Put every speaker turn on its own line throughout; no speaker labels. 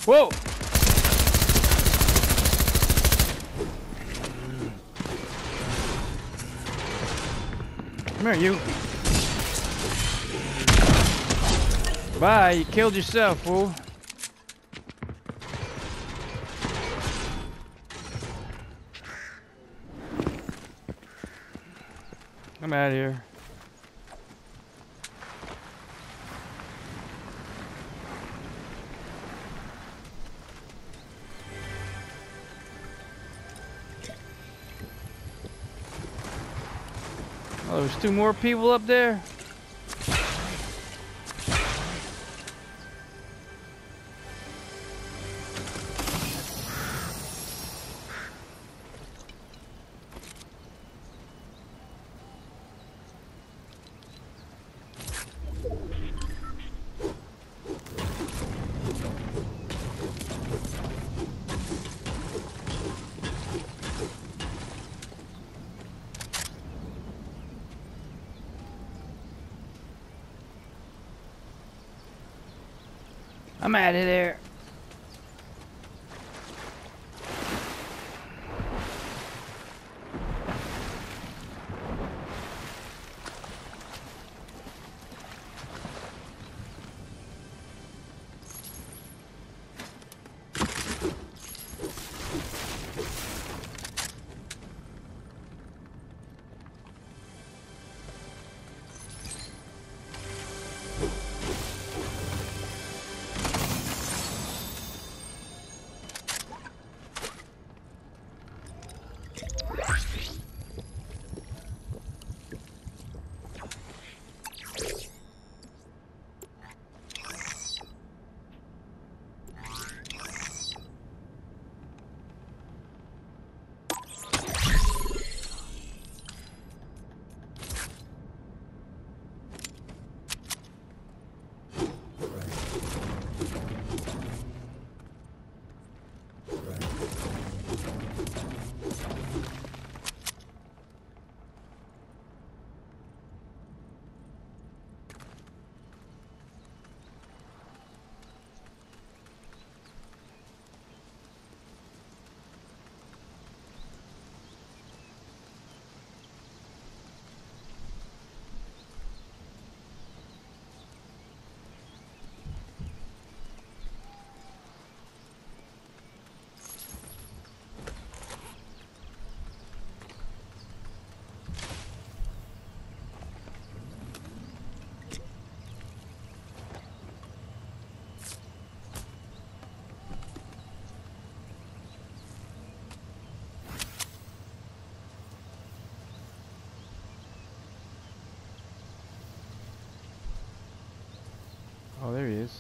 Whoa! Come here, you. Bye, you killed yourself, fool. I'm out of here. Oh, there's 2 more people up there? I'm out of there. Oh, there he is.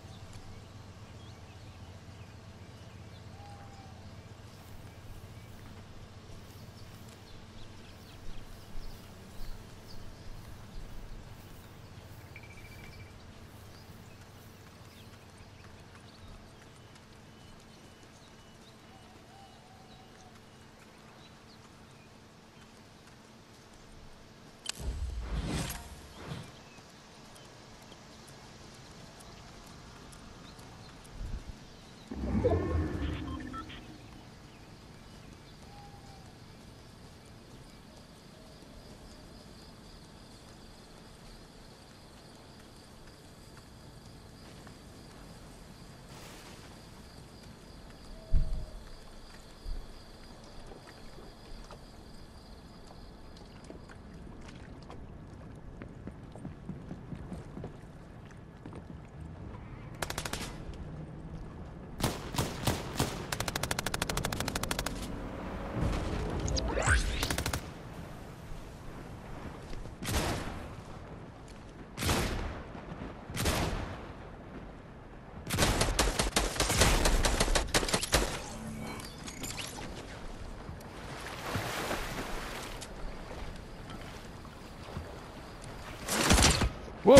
Whoa!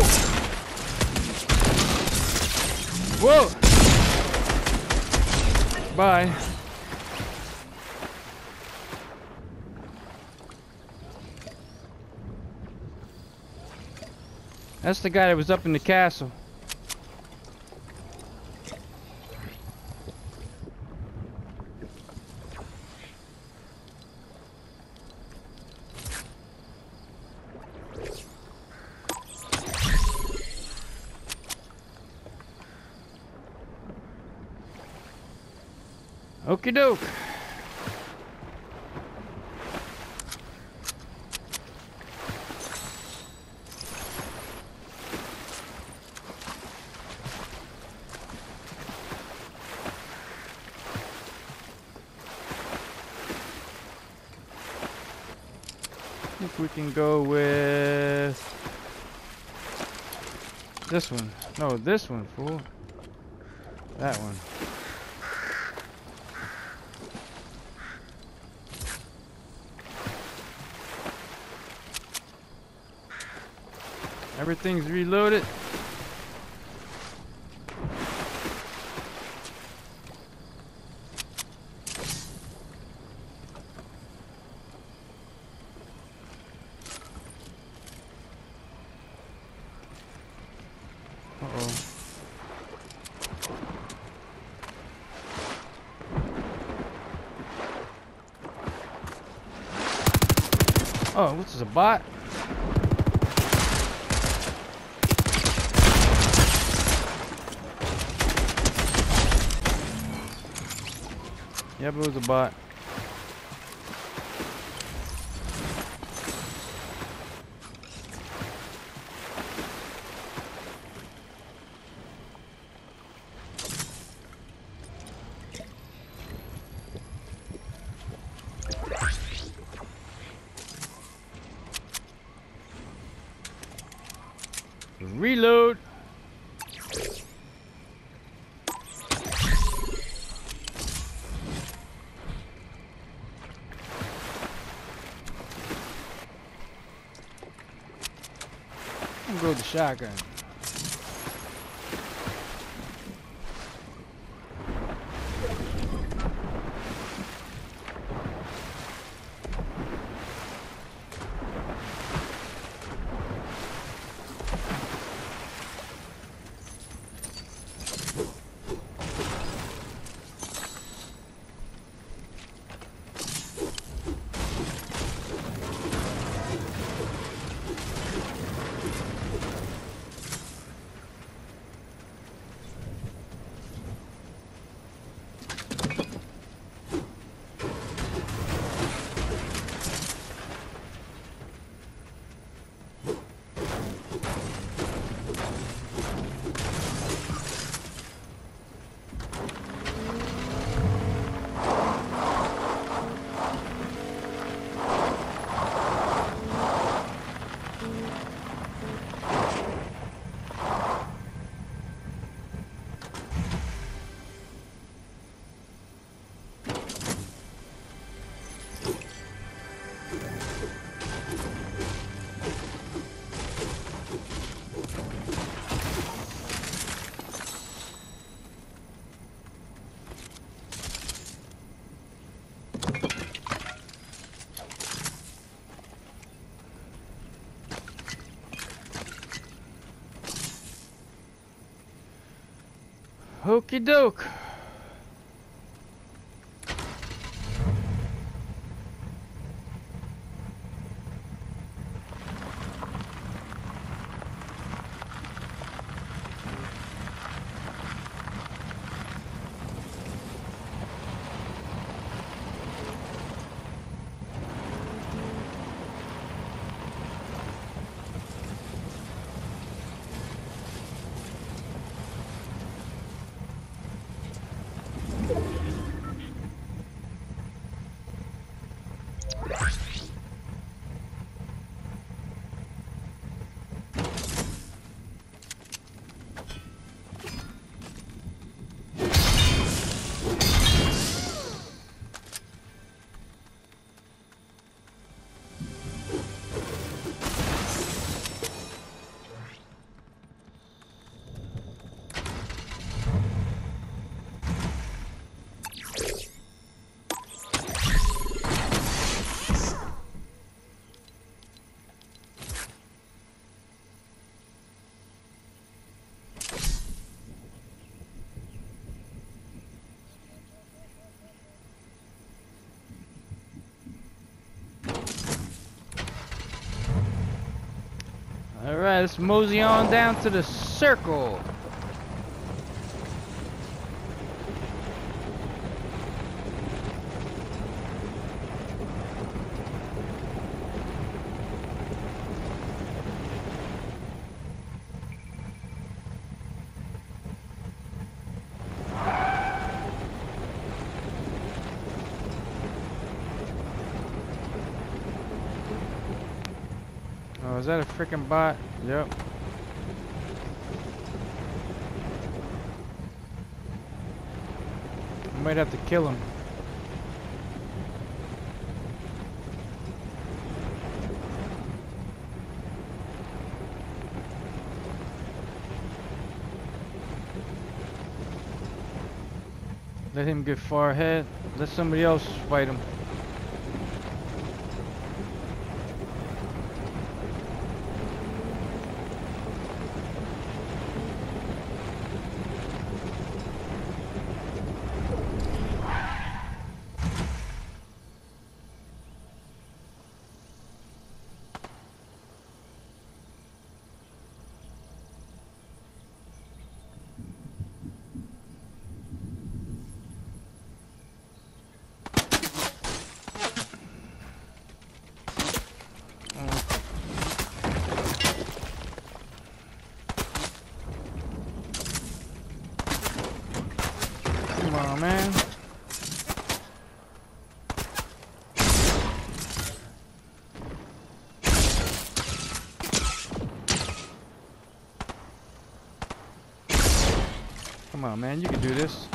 Whoa! Bye. That's the guy that was up in the castle. Okie doke. I think we can go with this one. No, this one, fool. That one. Everything's reloaded. Uh-oh. Oh, what's this, a bot? Yep, it was a bot. Reload. I'm gonna go with the shotgun. Okie doke. Alright, let's mosey on down to the circle. Oh, is that a freaking bot? Yep. I might have to kill him. Let him get far ahead. Let somebody else fight him. Come on, man. Come on, man. You can do this.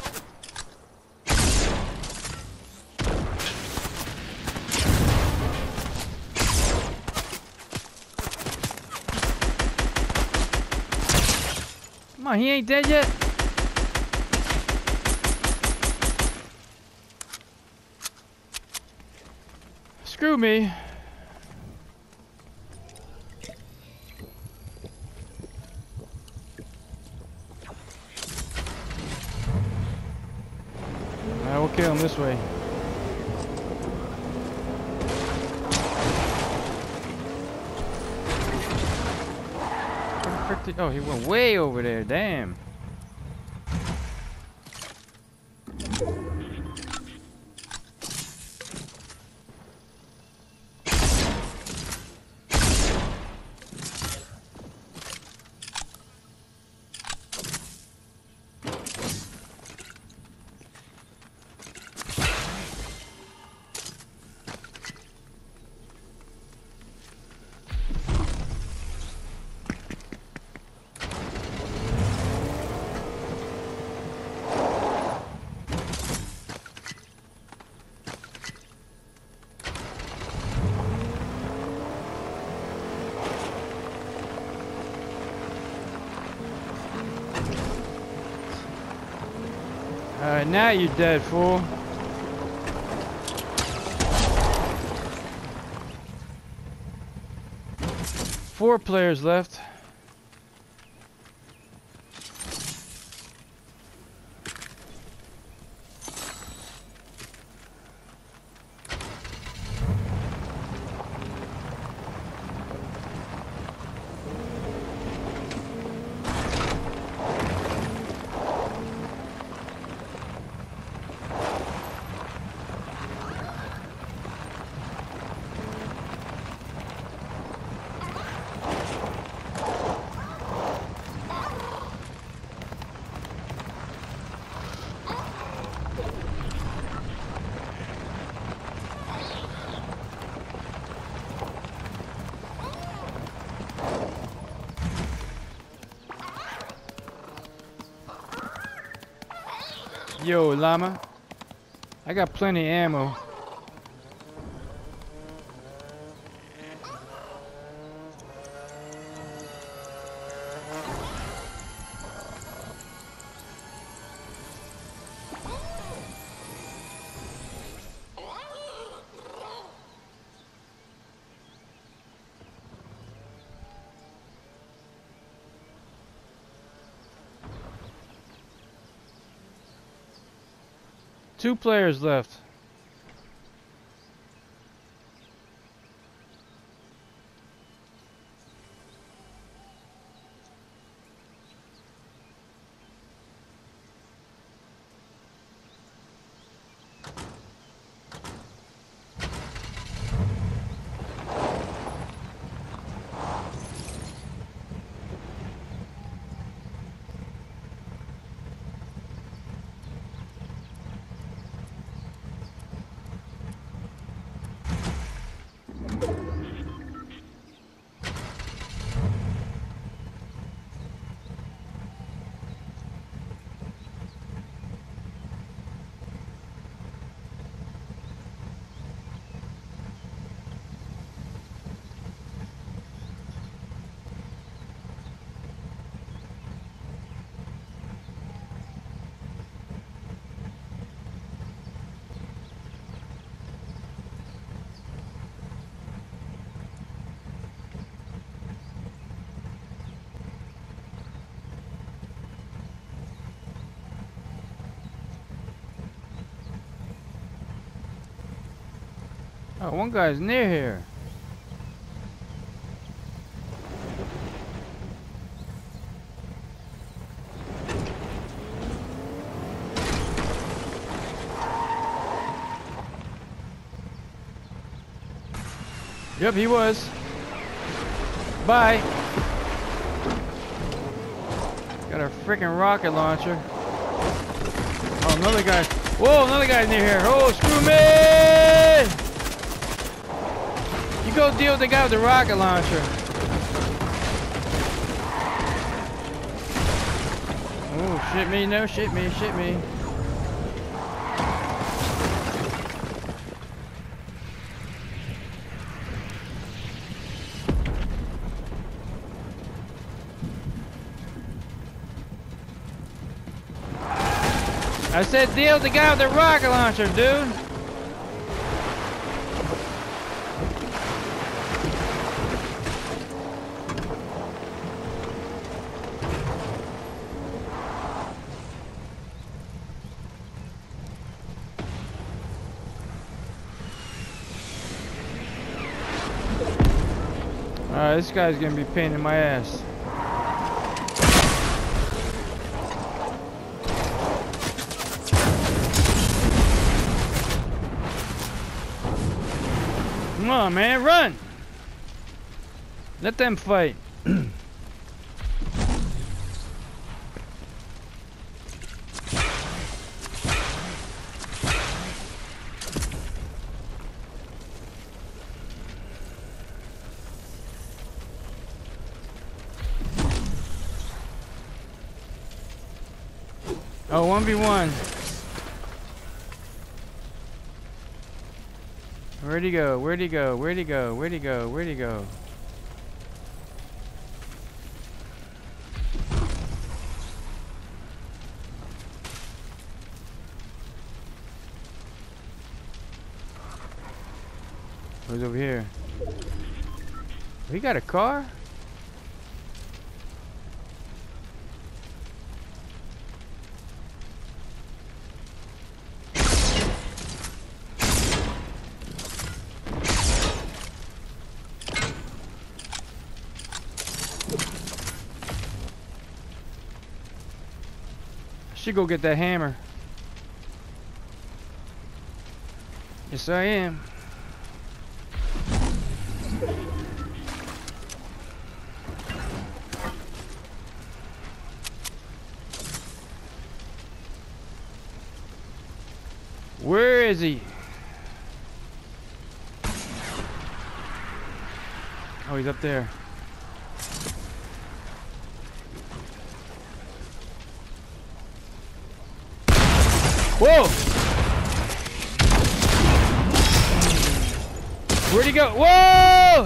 Come on, he ain't dead yet. Screw me. I will kill him this way. Oh, he went way over there. Damn. Alright, now you're dead, fool. Four players left. Yo, llama. I got plenty of ammo. Two players left. Oh, one guy's near here. Yep, he was. Bye. Got a freaking rocket launcher. Oh, another guy. Whoa, another guy's near here. Oh, screw me! You go deal with the guy with the rocket launcher. Oh, shit me, no, shit me, shit me. I said deal with the guy with the rocket launcher, dude. Alright, this guy's gonna be a pain in my ass. Come on, man, run! Let them fight. Oh, 1v1. Where'd he go? Where'd he go? Where'd he go? Where'd he go? Where'd he go? Who's over here? We got a car? Should go get that hammer. Yes, I am. Where is he? Oh, he's up there. Whoa! Where'd he go? Whoa!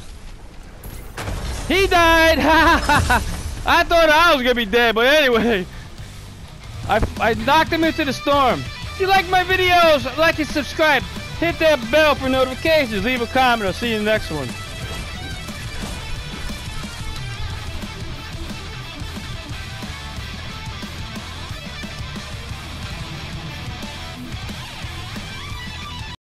He died! I thought I was gonna be dead, but anyway. I knocked him into the storm. If you like my videos, like and subscribe. Hit that bell for notifications. Leave a comment. I'll see you in the next one.